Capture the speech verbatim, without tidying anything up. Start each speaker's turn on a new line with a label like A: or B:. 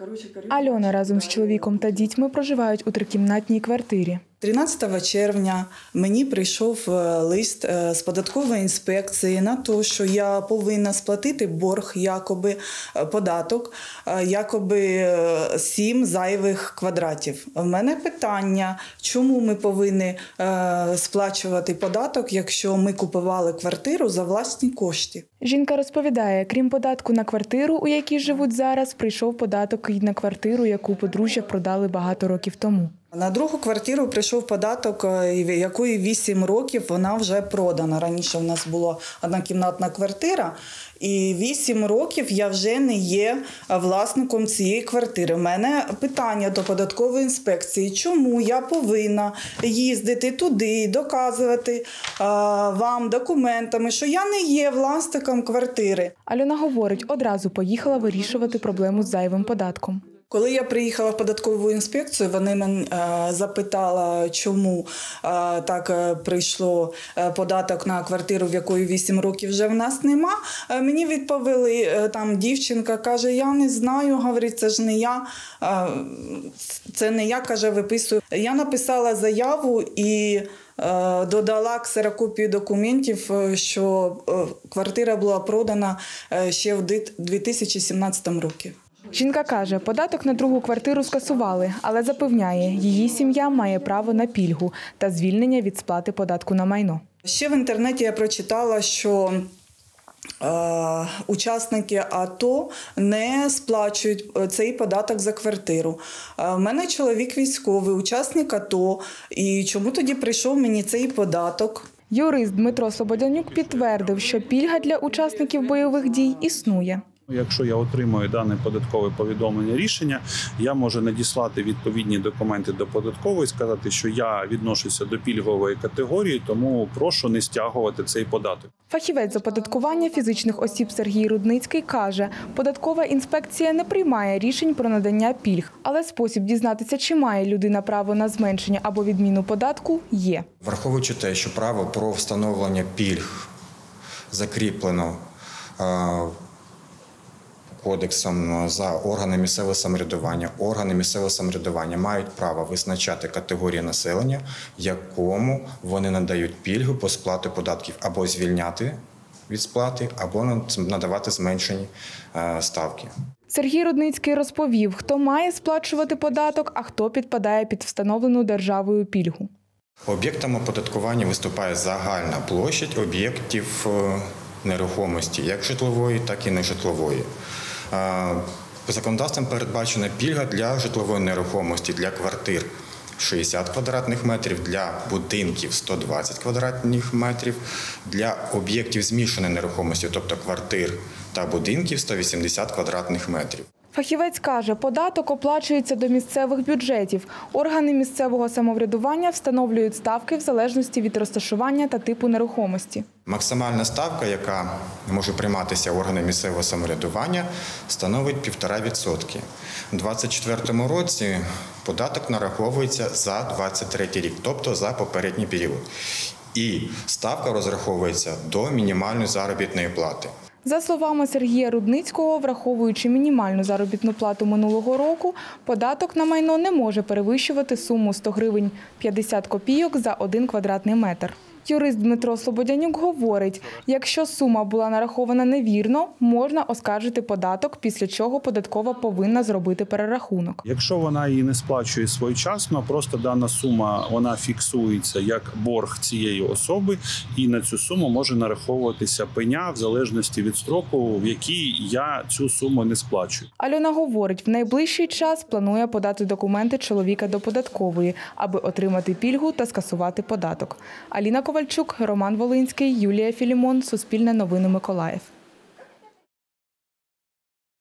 A: Альона разом з чоловіком та дітьми проживають у трикімнатній квартирі.
B: тринадцятого червня мені прийшов лист з податкової інспекції на те, що я повинна сплатити борг, якоби податок, якоби сім зайвих квадратів. В мене питання, чому ми повинні сплачувати податок, якщо ми купували квартиру за власні кошти.
A: Жінка розповідає, крім податку на квартиру, у якій живуть зараз, прийшов податок і на квартиру, яку подружжя продали багато років тому.
B: На другу квартиру прийшов податок, якої вісім років вона вже продана. Раніше в нас була однокімнатна квартира, і вісім років я вже не є власником цієї квартири. У мене питання до податкової інспекції, чому я повинна їздити туди, доказувати вам документами, що я не є власником квартири.
A: Альона говорить, одразу поїхала вирішувати проблему з зайвим податком.
B: Коли я приїхала в податкову інспекцію, вони мене запитали, чому так прийшло податок на квартиру, в якої вісім років вже в нас нема. Мені відповіли, там дівчинка каже, я не знаю, говорить, це ж не я, це не я, каже, виписую. Я написала заяву і додала ксерокопію документів, що квартира була продана ще в дві тисячі сімнадцятому році.
A: Жінка каже, податок на другу квартиру скасували, але запевняє, її сім'я має право на пільгу та звільнення від сплати податку на майно.
B: Ще в інтернеті я прочитала, що е, учасники АТО не сплачують цей податок за квартиру. У мене чоловік військовий, учасник АТО, і чому тоді прийшов мені цей податок?
A: Юрист Дмитро Слободянюк підтвердив, що пільга для учасників бойових дій існує.
C: Якщо я отримую дане податкове повідомлення рішення, я можу надіслати відповідні документи до податкової, сказати, що я відношуся до пільгової категорії, тому прошу не стягувати цей податок.
A: Фахівець з оподаткування фізичних осіб Сергій Рудницький каже, податкова інспекція не приймає рішень про надання пільг, але спосіб дізнатися, чи має людина право на зменшення або відміну податку, є.
D: Враховуючи те, що право про встановлення пільг закріплено Кодексом за органи місцевого самоврядування. Органи місцевого самоврядування мають право визначати категорії населення, якому вони надають пільгу по сплаті податків або звільняти від сплати, або надавати зменшені ставки.
A: Сергій Рудницький розповів, хто має сплачувати податок, а хто підпадає під встановлену державою пільгу.
D: Об'єктом оподаткування виступає загальна площадь об'єктів нерухомості, як житлової, так і нежитлової. Законодавством передбачена пільга для житлової нерухомості, для квартир шістдесят квадратних метрів, для будинків сто двадцять квадратних метрів, для об'єктів змішаної нерухомості, тобто квартир та будинків сто вісімдесят квадратних метрів.
A: Фахівець каже, податок оплачується до місцевих бюджетів. Органи місцевого самоврядування встановлюють ставки в залежності від розташування та типу нерухомості.
D: Максимальна ставка, яка може прийматися органами місцевого самоврядування, становить півтора відсотки. У двадцять четвертому році податок нараховується за двадцять третій рік, тобто за попередній період. І ставка розраховується до мінімальної заробітної плати.
A: За словами Сергія Рудницького, враховуючи мінімальну заробітну плату минулого року, податок на майно не може перевищувати суму сто гривень п'ятдесят копійок за один квадратний метр. Юрист Дмитро Слободянюк говорить, якщо сума була нарахована невірно, можна оскаржити податок, після чого податкова повинна зробити перерахунок.
C: Якщо вона її не сплачує своєчасно, просто дана сума вона фіксується як борг цієї особи, і на цю суму може нараховуватися пеня в залежності від строку, в який я цю суму не сплачую.
A: Альона говорить, в найближчий час планує подати документи чоловіка до податкової, аби отримати пільгу та скасувати податок. Аліна Ковальчук, Роман Волинський, Юлія Філімон, Суспільне новини Миколаїв.